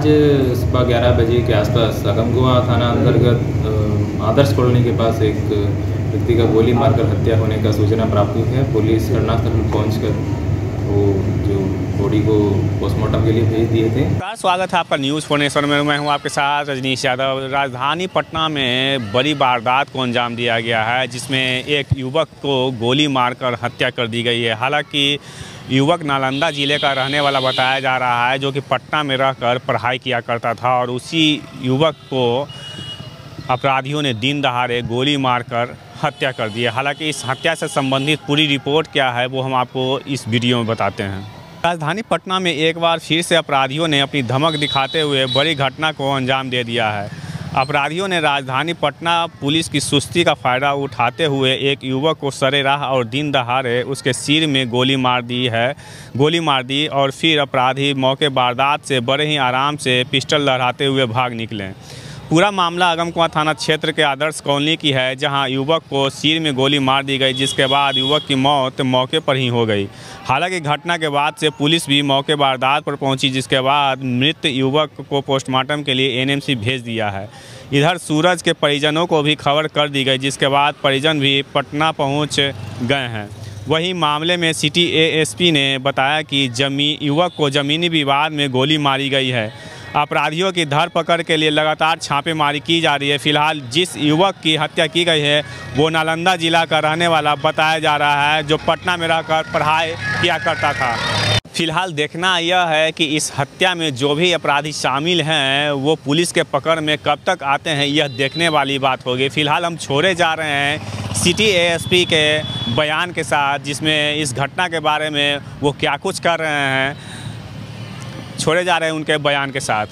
आज सुबह 11 बजे के आसपास अगमकुआं थाना अंतर्गत आदर्श कॉलोनी के पास एक व्यक्ति का गोली मारकर हत्या होने का सूचना प्राप्त हुई है। पुलिस घटनास्थल पर पहुंचकर वो जो बॉडी को पोस्टमार्टम के लिए भेज दिए थे। स्वागत है आपका न्यूज़ 4 में। मैं हूं आपके साथ रजनीश यादव। राजधानी पटना में बड़ी वारदात को अंजाम दिया गया है, जिसमें एक युवक को गोली मारकर हत्या कर दी गई है। हालांकि युवक नालंदा ज़िले का रहने वाला बताया जा रहा है, जो कि पटना में रहकर पढ़ाई किया करता था, और उसी युवक को अपराधियों ने दिन दहाड़े गोली मारकर हत्या कर दी है। हालांकि इस हत्या से संबंधित पूरी रिपोर्ट क्या है वो हम आपको इस वीडियो में बताते हैं। राजधानी पटना में एक बार फिर से अपराधियों ने अपनी धमक दिखाते हुए बड़ी घटना को अंजाम दे दिया है। अपराधियों ने राजधानी पटना पुलिस की सुस्ती का फ़ायदा उठाते हुए एक युवक को सरेराह और दिन दहाड़े उसके सिर में गोली मार दी और फिर अपराधी मौके वारदात से बड़े ही आराम से पिस्टल लहराते हुए भाग निकले। पूरा मामला अगमकुआं थाना क्षेत्र के आदर्श कॉलोनी की है, जहां युवक को सिर में गोली मार दी गई, जिसके बाद युवक की मौत मौके पर ही हो गई। हालांकि घटना के बाद से पुलिस भी मौके वारदात पर पहुंची, जिसके बाद मृत युवक को पोस्टमार्टम के लिए एनएमसी भेज दिया है। इधर सूरज के परिजनों को भी खबर कर दी गई, जिसके बाद परिजन भी पटना पहुँच गए हैं। वहीं मामले में सिटी एएसपी ने बताया कि युवक को ज़मीनी विवाद में गोली मारी गई है। अपराधियों की धरपकड़ के लिए लगातार छापेमारी की जा रही है। फिलहाल जिस युवक की हत्या की गई है वो नालंदा जिला का रहने वाला बताया जा रहा है, जो पटना में रहकर पढ़ाई किया करता था। फिलहाल देखना यह है कि इस हत्या में जो भी अपराधी शामिल हैं वो पुलिस के पकड़ में कब तक आते हैं, यह देखने वाली बात होगी। फिलहाल हम छोड़े जा रहे हैं सिटी एएसपी के बयान के साथ, जिसमें इस घटना के बारे में वो क्या कुछ कर रहे हैं, छोड़े जा रहे हैं उनके बयान के साथ।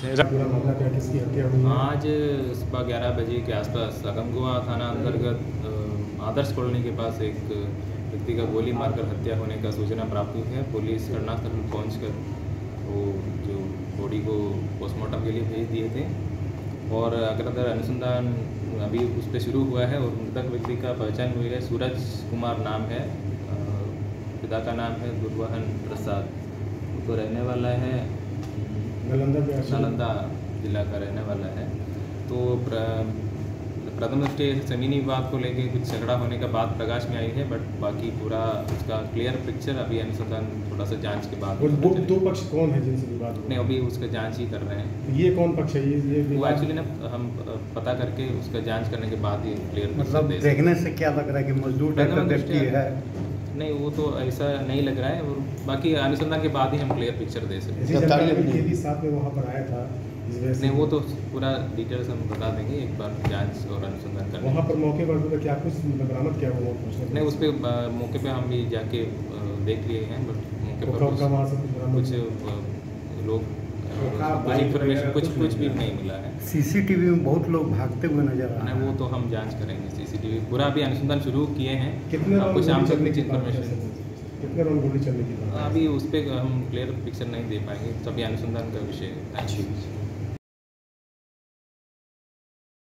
आज सुबह 11 बजे के आसपास अगमकुआं थाना अंतर्गत आदर्श कॉलोनी के पास एक व्यक्ति का गोली मारकर हत्या होने का सूचना प्राप्त हुई है। पुलिस घटनास्थल पर पहुंचकर वो जो बॉडी को पोस्टमार्टम के लिए भेज दिए थे और अग्रतर अनुसंधान अभी उस पर शुरू हुआ है। और मृतक व्यक्ति का पहचान हुई है, सूरज कुमार नाम है, पिता का नाम है दुर्वाहन प्रसाद, तो रहने वाला है नालंदा जिला का रहने वाला है। तो प्रथम दृष्टि ज़मीनी विवाद को लेके कुछ झगड़ा होने का बात प्रकाश में आई है, बट बाकी पूरा उसका क्लियर पिक्चर अभी अनुसंधान थोड़ा सा जांच के बाद। दो पक्ष कौन है जिनसे विवाद? नहीं, अभी उसका जांच ही कर रहे हैं। ये कौन पक्ष है? ये वो एक्चुअली ना हम पता करके उसका जांच करने के बाद ही क्लियर मतलब देखने से क्या लग रहा है कि मजदूर टाइप का व्यक्ति है? नहीं, वो तो ऐसा नहीं लग रहा है, और बाकी अनुसंधान के बाद ही हम क्लियर पिक्चर दे सकते हैं। साथ में वहाँ पर आया था, नहीं वो तो पूरा डिटेल्स हम बता देंगे एक बार जांच और अनुसंधान करने। वहाँ पर मौके पर क्या कुछ बरामद किया हुआ? नहीं, उस पर मौके पे हम भी जाके देख लिए हैं, बट मौके पर कुछ लोग इन्फॉर्मेशन कुछ भी नहीं मिला है। सीसीटीवी में बहुत लोग भागते हुए नजर आ रहे हैं। वो तो हम जांच करेंगे। सीसीटीवी पूरा भी अनुसंधान शुरू किए हैं। कितने कुछ शाम तक कुछ इन्फॉर्मेशन कितने राउंड गोली चलने की बात? अभी उस पर हम क्लियर पिक्चर नहीं दे पाएंगे, तभी अनुसंधान का विषय है।